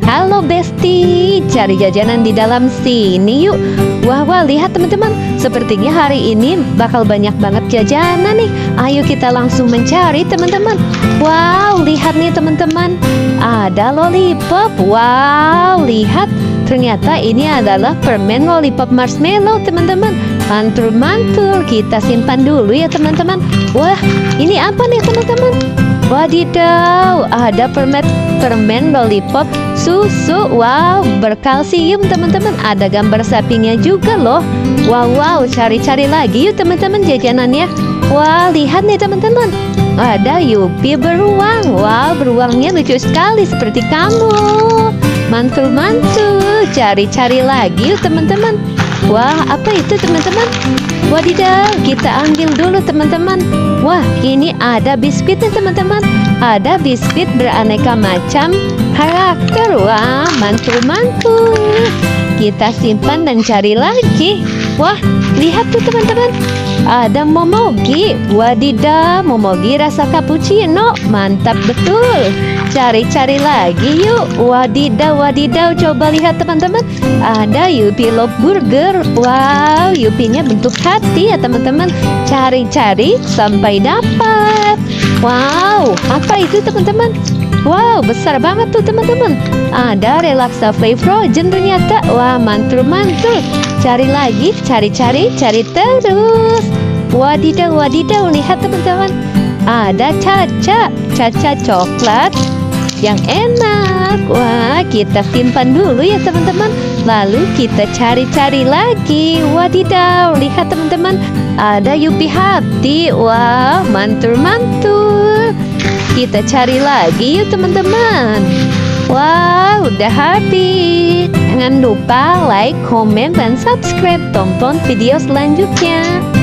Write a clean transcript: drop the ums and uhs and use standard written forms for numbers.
Halo Besti, cari jajanan di dalam sini yuk. Wah, lihat teman-teman, sepertinya hari ini bakal banyak banget jajanan nih. Ayo kita langsung mencari teman-teman. Wow, lihat nih teman-teman, ada lollipop. Wow, lihat, ternyata ini adalah permen lollipop marshmallow teman-teman. Mantul-mantul, kita simpan dulu ya teman-teman. Wah, ini apa nih teman-teman? Wadidaw, ada permen lollipop susu. Wow, berkalsium teman-teman. Ada gambar sapinya juga loh. Wow, cari-cari lagi yuk teman-teman jajanannya. Wah, lihat nih teman-teman, ada Yupi beruang. Wow, beruangnya lucu sekali seperti kamu. Mantul-mantul, cari-cari lagi yuk teman-teman. Wah, apa itu teman-teman? Wadidaw, kita ambil dulu teman-teman. Wah, ini ada biskuitnya teman-teman. Ada biskuit beraneka macam karakter. Wah, mantul-mantul. Kita simpan dan cari lagi. Wah, lihat tuh teman-teman, ada momogi. Wadidaw, momogi rasa cappuccino. Mantap betul. Cari-cari lagi yuk. Wadidaw, coba lihat teman-teman, ada Yupi Love Burger. Wow, Yupinya bentuk hati ya teman-teman. Cari-cari sampai dapat. Wow, apa itu teman-teman? Wow, besar banget tuh teman-teman. Ada Relaxa Play Frozen ternyata. Wah, mantul-mantul. Cari lagi, cari terus. Wadidaw, lihat teman-teman, ada caca coklat yang enak. Wah, kita simpan dulu ya teman-teman. Lalu kita cari-cari lagi. Wadidaw, lihat teman-teman, ada Yupi hati. Wah, mantul-mantul. Kita cari lagi yuk teman-teman. Wah, udah habis. Jangan lupa like, komen, dan subscribe. Tonton video selanjutnya.